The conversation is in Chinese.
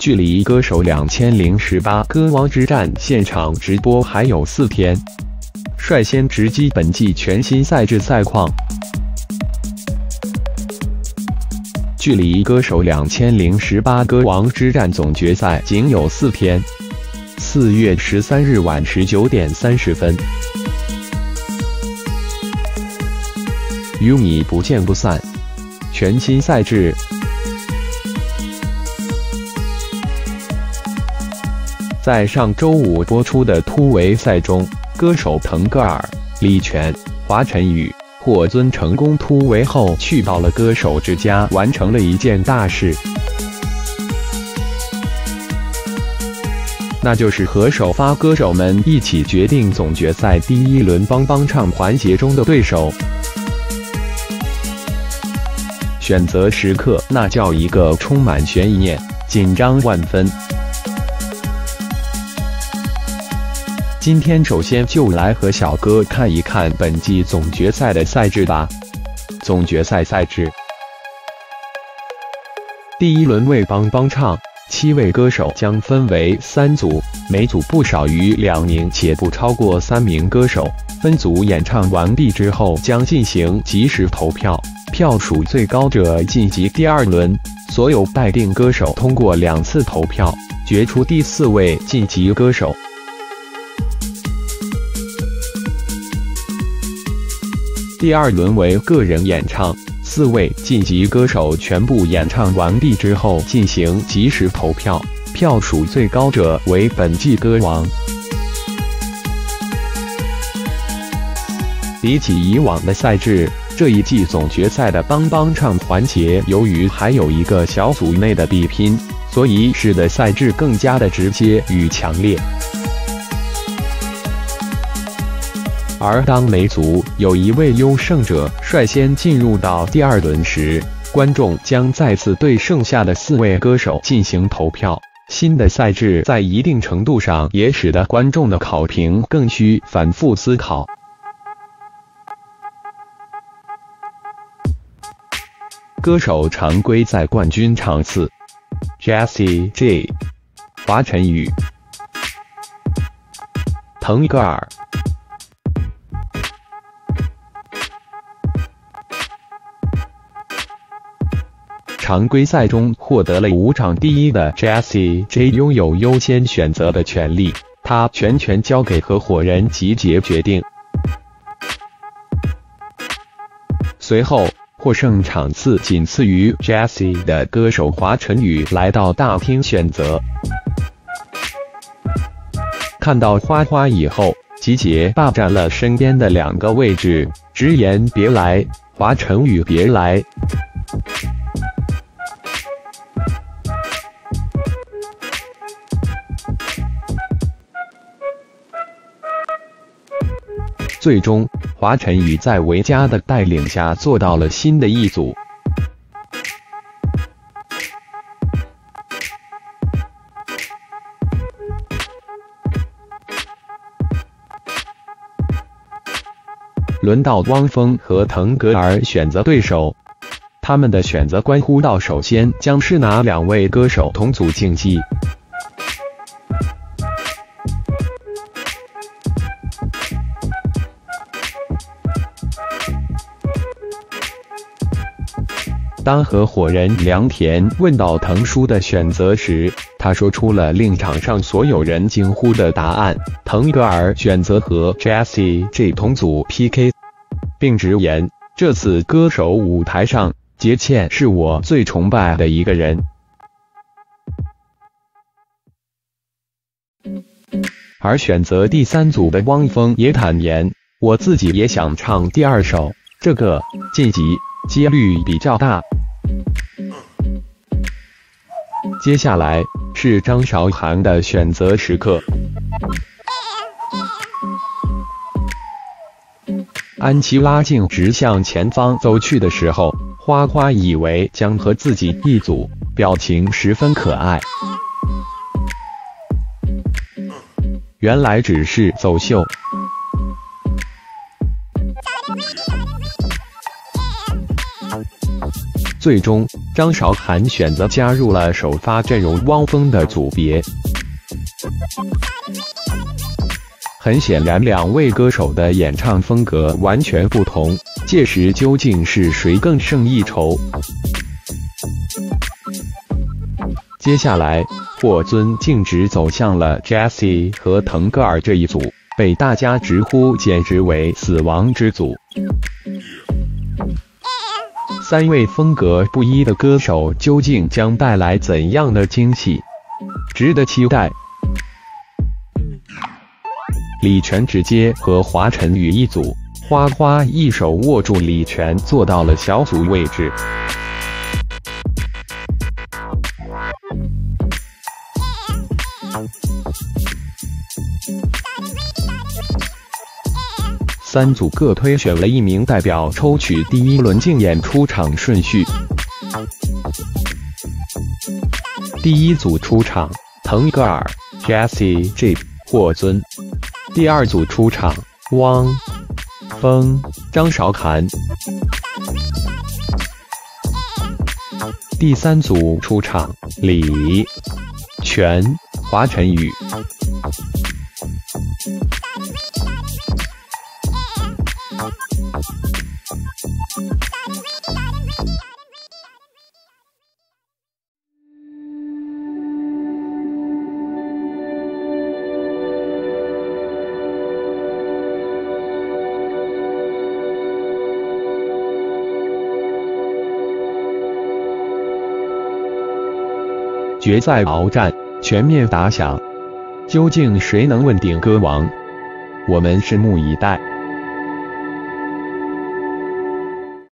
距离歌手2018歌王之战现场直播还有4天，率先直击本季全新赛制赛况。距离歌手2018歌王之战总决赛仅有4天，4月13日晚19点30分，与你不见不散。全新赛制。在上周五播出的突围赛中，歌手腾格尔、李泉、华晨宇、霍尊成功突围后去到了歌手之家，完成了一件大事，那就是和首发歌手们一起决定总决赛第1轮帮帮唱环节中的对手。选择时刻那叫一个充满悬念，紧张万分。今天首先就来和小哥看一看本季总决赛的赛制吧。总决赛赛制，第1轮为帮帮唱，7位歌手将分为3组，每组不少于2名且不超过3名歌手。分组演唱完毕之后将进行即时投票，票数最高者晋级第2轮。所有待定歌手通过2次投票，决出第4位晋级歌手。第2轮为个人演唱，4位晋级歌手全部演唱完毕之后进行即时投票，票数最高者为本季歌王。比起以往的赛制，这一季总决赛的帮帮唱环节由于还有一个小组内的比拼，所以使得赛制更加的直接与强烈。而当每组有1位优胜者率先进入到第2轮时，观众将再次对剩下的4位歌手进行投票。新的赛制在一定程度上也使得观众的考评更需反复思考。歌手常规赛冠军场次 ：Jessie J、华晨宇、腾格尔。常规赛中获得了5场第1的 Jessie J 拥有优先选择的权利，他全权交给合伙人集结决定。随后，获胜场次仅次于 Jessie 的歌手华晨宇来到大厅选择。看到花花以后，集结霸占了身边的2个位置，直言别来，华晨宇别来。最终，华晨宇在维嘉的带领下做到了新的一组。轮到汪峰和腾格尔选择对手，他们的选择关乎到首先将是哪2位歌手同组竞技。当合伙人梁田问到腾叔的选择时，他说出了令场上所有人惊呼的答案：腾格尔选择和 Jessie J 同组 PK， 并直言这次歌手舞台上，杰茜是我最崇拜的一个人。而选择第3组的汪峰也坦言，我自己也想唱第2首，这个晋级几率比较大。接下来是张韶涵的选择时刻。安琪拉径直向前方走去的时候，花花以为将和自己一组，表情十分可爱。原来只是走秀。 最终，张韶涵选择加入了首发阵容汪峰的组别。很显然，两位歌手的演唱风格完全不同，届时究竟是谁更胜一筹？接下来，霍尊径直走向了 Jessie 和腾格尔这一组，被大家直呼简直为死亡之组。三位风格不一的歌手究竟将带来怎样的惊喜？值得期待。李泉直接和华晨宇一组，花花一手握住李泉，做到了小组位置。三组各推选了一名代表，抽取第一轮竞演出场顺序。第一组出场，腾格尔、Jessie J、霍尊。第二组出场，汪峰、张韶涵。第三组出场，李泉、华晨宇。决赛鏖战全面打响，究竟谁能问鼎歌王？我们拭目以待。